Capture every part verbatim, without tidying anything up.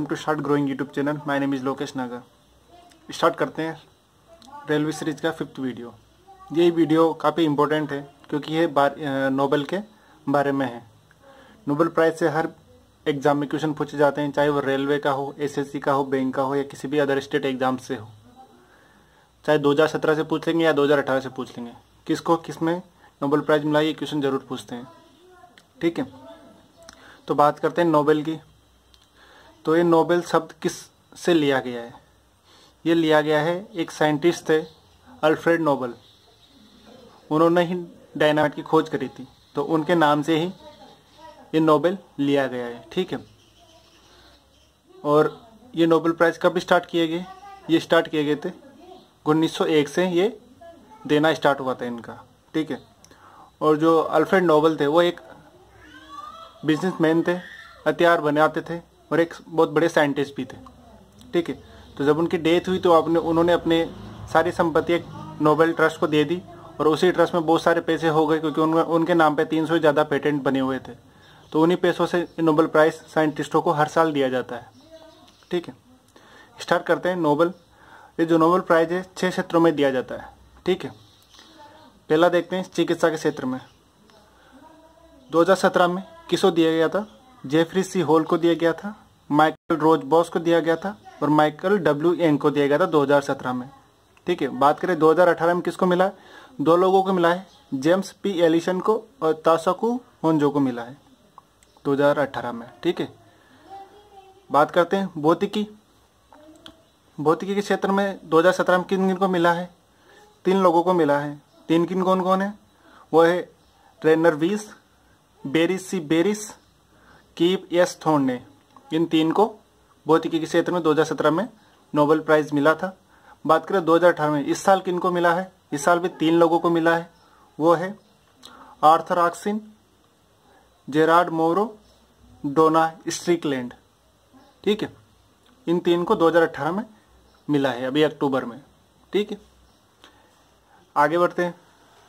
To start growing YouTube channel. My name is Lokesh Nagar. Start करते हैं railway series का fifth video. ये video काफ़ी इम्पोर्टेंट है क्योंकि ये बार नोबेल के बारे में है। नोबेल प्राइज़ से हर एग्ज़ाम में क्वेश्चन पूछे जाते हैं, चाहे वो रेलवे का हो, एसएससी का हो, बैंक का हो या किसी भी अदर स्टेट एग्ज़ाम से हो। चाहे दो हज़ार सत्रह से पूछ लेंगे या दो हज़ार अठारह से पूछ लेंगे, किसको किस में नोबेल प्राइज़ मिला ये क्वेश्चन ज़रूर पूछते हैं। ठीक है, तो बात करते हैं नोबेल की। तो ये नोबेल शब्द किस से लिया गया है? ये लिया गया है, एक साइंटिस्ट थे अल्फ्रेड नोबेल, उन्होंने ही डायनामाइट की खोज करी थी, तो उनके नाम से ही ये नोबेल लिया गया है। ठीक है, और ये नोबेल प्राइज़ कब स्टार्ट किए गए? ये स्टार्ट किए गए थे उन्नीस सौ एक से ये देना स्टार्ट हुआ था इनका। ठीक है, और जो अल्फ्रेड नोबेल थे वो एक बिजनेसमैन थे, हथियार बनाते थे और एक बहुत बड़े साइंटिस्ट भी थे। ठीक है, तो जब उनकी डेथ हुई तो आपने उन्होंने अपने सारी संपत्ति एक नोबेल ट्रस्ट को दे दी और उसी ट्रस्ट में बहुत सारे पैसे हो गए क्योंकि उन, उनके नाम पे तीन सौ से ज़्यादा पेटेंट बने हुए थे। तो उन्हीं पैसों से नोबेल प्राइज़ साइंटिस्टों को हर साल दिया जाता है। ठीक है, स्टार्ट करते हैं। नोबेल ये जो नोबेल प्राइज़ है छः क्षेत्रों में दिया जाता है। ठीक है, पहला देखते हैं चिकित्सा के क्षेत्र में। दो हज़ार सत्रह में किसको दिया गया था? जेफरी सी हॉल को दिया गया था, माइकल रोज बॉस को दिया गया था और माइकल डब्ल्यू यंग को दिया गया था दो हज़ार सत्रह में। ठीक है, बात करें दो हज़ार अठारह में किसको मिला है? दो लोगों को मिला है, जेम्स पी एलिसन को और तासाकू होंजो को मिला है दो हज़ार अठारह में। ठीक है, बात करते हैं भौतिकी। भौतिकी के क्षेत्र में दो हज़ार सत्रह में किन किन को मिला है? तीन लोगों को मिला है। तीन किन कौन कौन है? वो है Rainer Weiss, Barry C Barish, Kip S Thorne. इन तीन को भौतिकी के क्षेत्र में दो हज़ार सत्रह में नोबेल प्राइज़ मिला था। बात करें दो हज़ार अठारह में, इस साल किन को मिला है? इस साल भी तीन लोगों को मिला है। वो है आर्थर ऑक्सिन, जेरार्ड मोरो, डोना स्ट्रिकलैंड। ठीक है, इन तीन को दो हज़ार अठारह में मिला है, अभी अक्टूबर में। ठीक है, आगे बढ़ते हैं।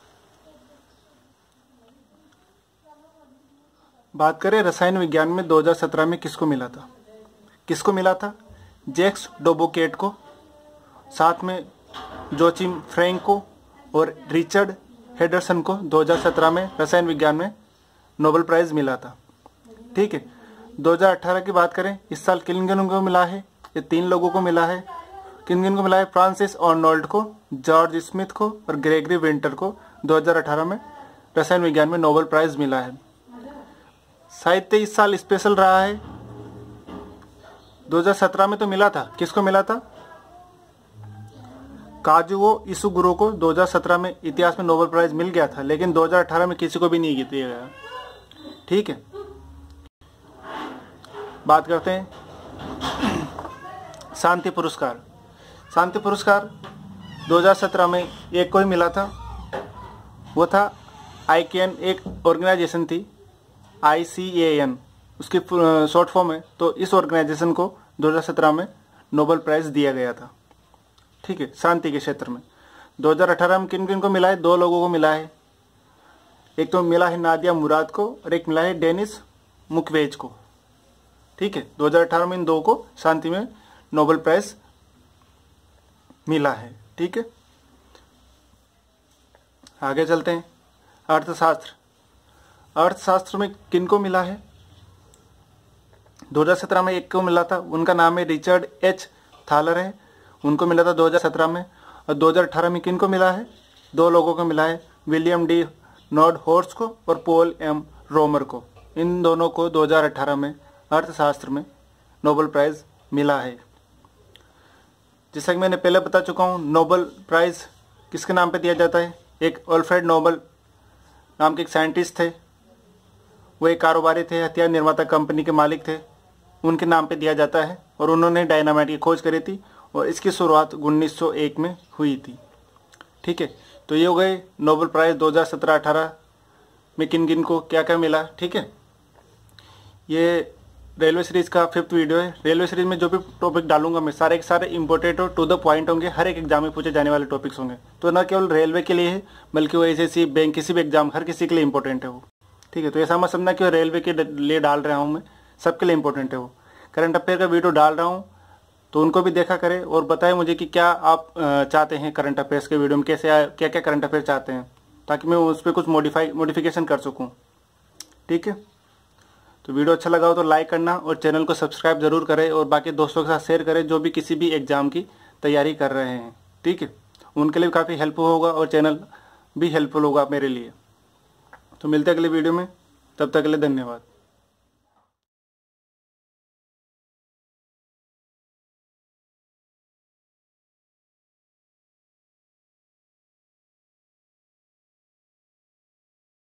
बात करें रसायन विज्ञान में दो हज़ार सत्रह में किसको मिला था? किसको मिला था? जैक्स डोबोकेट को, साथ में जोचिम फ्रैंक को और रिचर्ड हेडरसन को दो हज़ार सत्रह में रसायन विज्ञान में नोबेल प्राइज़ मिला था। ठीक है, दो हज़ार अठारह की बात करें, इस साल किन किन को मिला है? ये तीन लोगों को मिला है। किन किन को मिला है? फ्रांसिस आर्नोल्ड को, जॉर्ज स्मिथ को और ग्रेगरी विंटर को दो हज़ार अठारह में रसायन विज्ञान में नोबेल प्राइज़ मिला है। साहित्य इस साल स्पेशल रहा है। दो हज़ार सत्रह में तो मिला था, किसको मिला था? काजुओ इसुगुरो को दो हज़ार सत्रह में इतिहास में नोबेल प्राइज़ मिल गया था, लेकिन दो हज़ार अठारह में किसी को भी नहीं दिया गया। ठीक है, बात करते हैं शांति पुरस्कार। शांति पुरस्कार दो हज़ार सत्रह में एक को ही मिला था, वो था आईकेन, एक ऑर्गेनाइजेशन थी आई सी ए एन, उसकी शॉर्ट फॉर्म है। तो इस ऑर्गेनाइजेशन को दो हज़ार सत्रह में नोबेल प्राइज़ दिया गया था। ठीक है, शांति के क्षेत्र में। दो हज़ार अठारह में किन किन को मिला है? दो लोगों को मिला है। एक तो मिला है नादिया मुराद को और एक मिला है डेनिस मुक्वेज को। ठीक है, दो हज़ार अठारह में इन दो को शांति में नोबेल प्राइज़ मिला है। ठीक है, आगे चलते हैं। अर्थशास्त्र। अर्थशास्त्र में किन को मिला है? दो हज़ार सत्रह में एक को मिला था, उनका नाम है रिचर्ड एच थालर है, उनको मिला था दो हज़ार सत्रह में। और दो हज़ार अठारह में किन को मिला है? दो लोगों को मिला है, विलियम डी नॉर्ड हॉर्स को और पॉल एम रोमर को। इन दोनों को दो हज़ार अठारह में अर्थशास्त्र में नोबेल प्राइज़ मिला है। जैसा कि मैंने पहले बता चुका हूँ, नोबेल प्राइज़ किसके नाम पे दिया जाता है? एक अल्फ्रेड नोबेल नाम के एक साइंटिस्ट थे, वो एक कारोबारी थे, हथियार निर्माता कंपनी के मालिक थे, उनके नाम पे दिया जाता है और उन्होंने डायनामाइट की खोज करी थी और इसकी शुरुआत उन्नीस सौ एक में हुई थी। ठीक है, तो ये हो गए नोबेल प्राइज़ दो हज़ार सत्रह अठारह में किन किन को क्या क्या मिला। ठीक है, ये रेलवे सीरीज़ का फिफ्थ वीडियो है। रेलवे सीरीज़ में जो भी टॉपिक डालूंगा मैं सारे के सारे इंपॉर्टेंट और टू द पॉइंट होंगे, हर एक एग्जाम में पूछे जाने वाले टॉपिक्स होंगे। तो न केवल रेलवे के लिए है बल्कि वो एसएससी बैंक किसी भी एग्जाम हर किसी के लिए इंपॉर्टेंट है वो। ठीक है, तो ऐसा मत समझना कि रेलवे के लिए डाल रहा हूँ मैं, सबके लिए इंपॉर्टेंट है वो। करंट अफेयर का वीडियो डाल रहा हूँ, तो उनको भी देखा करें और बताएं मुझे कि क्या आप चाहते हैं करंट अफेयर्स के वीडियो में, कैसे क्या क्या करंट अफेयर चाहते हैं, ताकि मैं उस पर कुछ मॉडिफाई मॉडिफिकेशन कर सकूं। ठीक है, तो वीडियो अच्छा लगा हो तो लाइक करना और चैनल को सब्सक्राइब ज़रूर करें और बाकी दोस्तों के साथ शेयर करें जो भी किसी भी एग्ज़ाम की तैयारी कर रहे हैं। ठीक है, उनके लिए काफ़ी हेल्पफुल होगा और चैनल भी हेल्पफुल होगा मेरे लिए। तो मिलते हैं अगले वीडियो में, तब तक के लिए धन्यवाद।